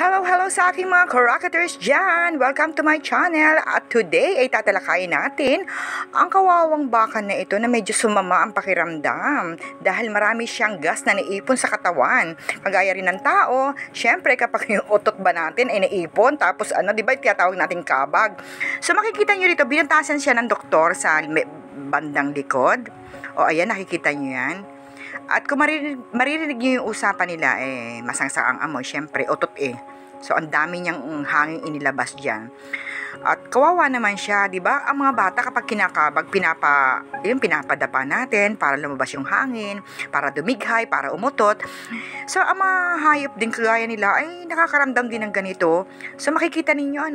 Hello sa aking mga Rocketers dyan! Welcome to my channel! At today ay tatalakayin natin ang kawawang baka na ito na medyo sumama ang pakiramdam dahil marami siyang gas na naipon sa katawan. Kagaya rin ng tao, syempre kapag yung utot ba natin ay naipon tapos di ba tinatawag natin kabag. So makikita nyo dito, binantasan siya ng doktor sa bandang likod. O ayan, nakikita nyo yan. At kung maririnig nyo yung usapan nila, masangsang ang amoy, syempre, utot So, ang dami niyang hangin inilabas dyan. At kawawa naman siya, di ba? Ang mga bata kapag kinakabag, pinapadapa natin para lumabas yung hangin, para dumighay, para umutot. So, ang mga hayop din kagaya nila ay nakakaramdam din ng ganito. So, makikita ninyo,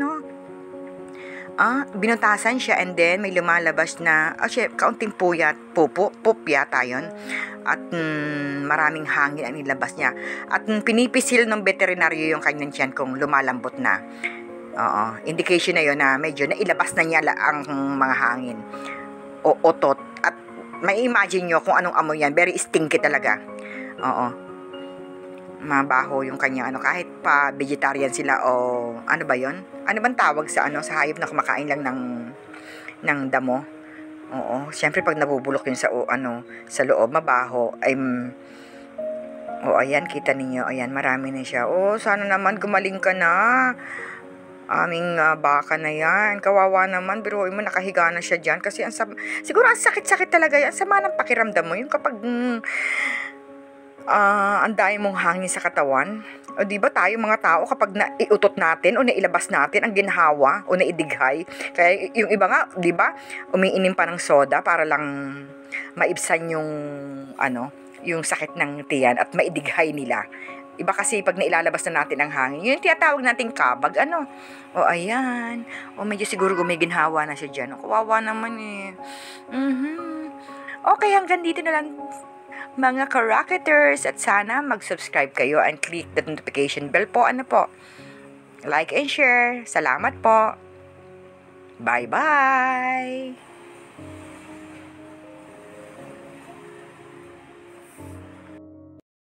binutasan siya and then may lumalabas na, kaunting poop yata yun. At maraming hangin ang nilabas niya. At pinipisil ng veterinaryo yung kanyang tiyan kung lumalambot na. Indication na yun na medyo nailabas na niya ang mga hangin o otot. At may imagine nyo kung anong amoy yan. Very stinky talaga. Mabaho yung kanya kahit pa vegetarian sila o ano ba yon? Ano bang tawag sa sa hayop na kumakain lang ng damo? Siyempre pag nabubulok yun sa sa loob, mabaho ay ayan, kita ninyo, ayan, marami na siya. Sana naman gumaling ka na. Aming baka na yan. Kawawa naman, biruin mo, nakahiga na siya dyan kasi siguro ang sakit-sakit talaga yan. Sama ng pakiramdam mo yung kapag ang dami mong hangin sa katawan. O di ba tayo mga tao kapag naiutot natin o nailabas natin ang ginhawa o naidighay. Kaya yung iba nga, di ba, umiinim pa ng soda para lang maibsan yung yung sakit ng tiyan at maidighay nila. Iba kasi pag nailalabas na natin ang hangin, yun yung tinatawag nating kabag, ayan. Medyo siguro gumiginhawa na siya dyan. Kawawa naman Okay, hanggang dito na lang mga ka-Rocketers, at sana mag-subscribe kayo and click the notification bell po. Like and share. Salamat po. Bye-bye.